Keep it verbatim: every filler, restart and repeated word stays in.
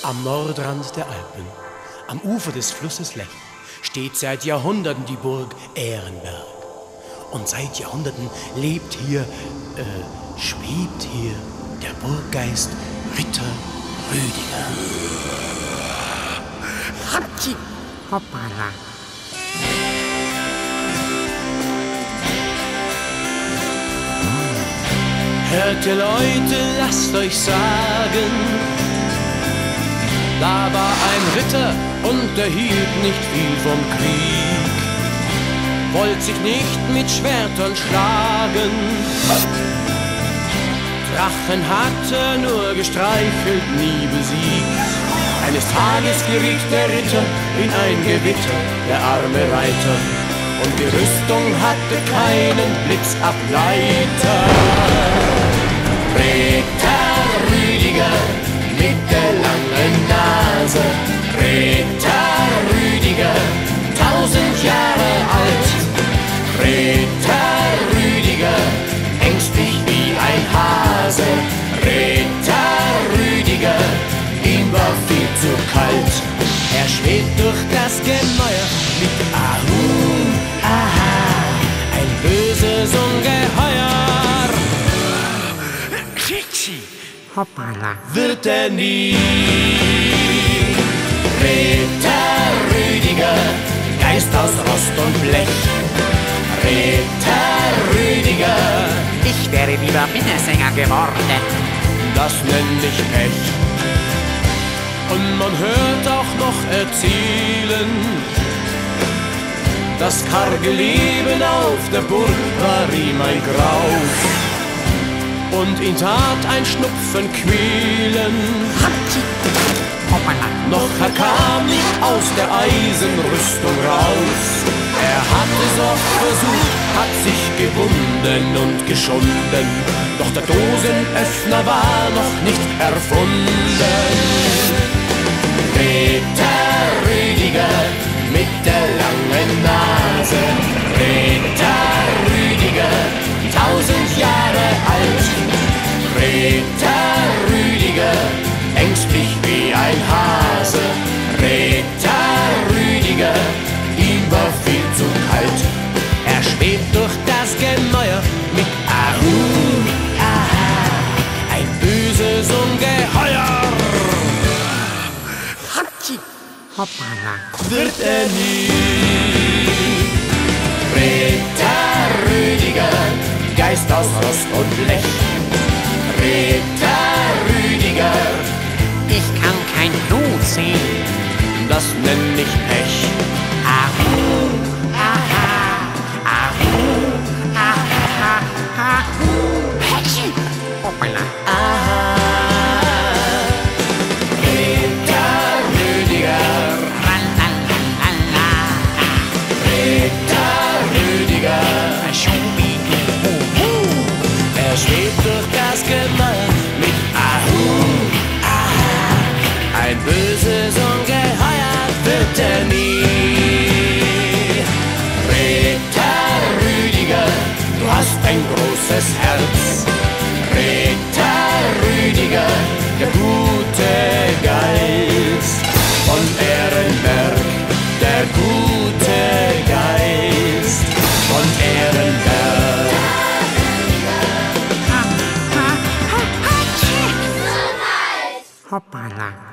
Am Nordrand der Alpen, am Ufer des Flusses Lech, steht seit Jahrhunderten die Burg Ehrenberg. Und seit Jahrhunderten lebt hier, äh, schwebt hier der Burggeist Ritter Rüdiger. Hatschi! Hoppala! Hört ihr Leute, lasst euch sagen, da war ein Ritter und er hielt nicht viel vom Krieg, wollte sich nicht mit Schwertern schlagen, Drachen hat er nur gestreichelt, nie besiegt. Eines Tages geriet der Ritter in ein Gewitter, der arme Reiter, und die Rüstung hatte keinen Blitzableiter. Ritter Rüdiger mit der langen Nase, Ritter Rüdiger, tausend Jahre alt. Ritter Rüdiger, ängstlich wie ein Hase, Ritter Rüdiger, ihm war viel zu kalt. Er schwebt durch das Gemäuer mit Ahu, aha, ein böses Ungeheuer. Hoppala! Wird er nie. Ritter Rüdiger, Geist aus Rost und Blech. Ritter Rüdiger, Ich wäre lieber Minnesänger geworden. das nenn ich Pech. Und man hört auch noch erzählen, das karge Leben auf der Burg war ihm ein Graus. Und ihn tat ein Schnupfen quälen. Hatschi! Hoppala! Doch er kam nicht aus der Eisenrüstung raus. Er hat es oft versucht, hat sich gewunden und geschunden. Doch der Dosenöffner war noch nicht erfunden. Ritter Rüdiger mit der langen Nase, Ritter Rüdiger, tausend Jahre alt. Ritter Rüdiger, ängstlich wie ein Hase, Ritter Rüdiger, ihm war viel zu kalt. Er schwebt durch das Gemäuer mit Ahu, aha, ein böses Ungeheuer. Hatschi! Hoppala! Wird er nie. Ritter Rüdiger, Geist aus Rost und Blech. Ritter Rüdiger, Ich kann kein Blut sehen. das nenn ich Pech. Ahu, aha, ahu, aha, ahu. Hatschi! Hoppala! Aha. Ritter Rüdiger, Tralalala. Ritter Rüdiger, Schubidububu. er schwebt durch das Gemäuer mit Ahu, aha, ein böses Ungeheuer wird er nie. Ritter Rüdiger, du hast ein großes Herz. Ritter Rüdiger, der gute Geist von Ehrenberg, der gute Geist von Ehrenberg. Ha, ha, ha, Hatschi! Hoppala!